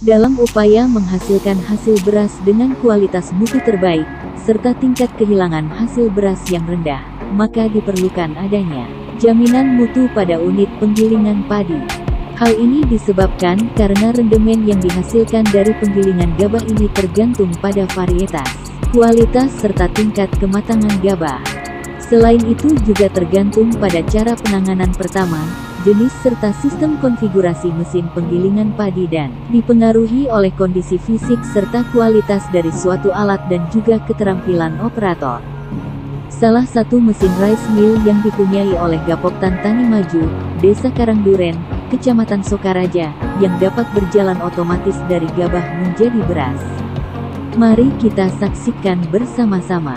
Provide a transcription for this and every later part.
Dalam upaya menghasilkan hasil beras dengan kualitas mutu terbaik, serta tingkat kehilangan hasil beras yang rendah, maka diperlukan adanya jaminan mutu pada unit penggilingan padi. Hal ini disebabkan karena rendemen yang dihasilkan dari penggilingan gabah ini tergantung pada varietas, kualitas serta tingkat kematangan gabah. Selain itu juga tergantung pada cara penanganan pertama, jenis serta sistem konfigurasi mesin penggilingan padi dan dipengaruhi oleh kondisi fisik serta kualitas dari suatu alat dan juga keterampilan operator. Salah satu mesin rice mill yang dipunyai oleh Gapoktan Tani Maju, Desa Karangduren, Kecamatan Sokaraja, yang dapat berjalan otomatis dari gabah menjadi beras. Mari kita saksikan bersama-sama.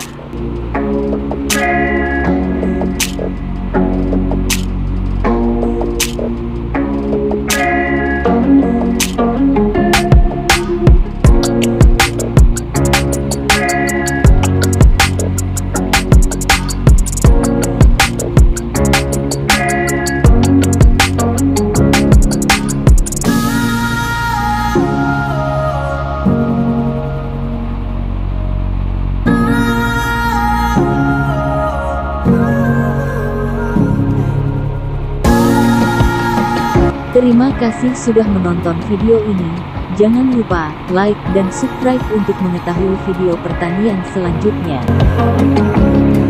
Terima kasih sudah menonton video ini. Jangan lupa like dan subscribe untuk mengetahui video pertanian selanjutnya.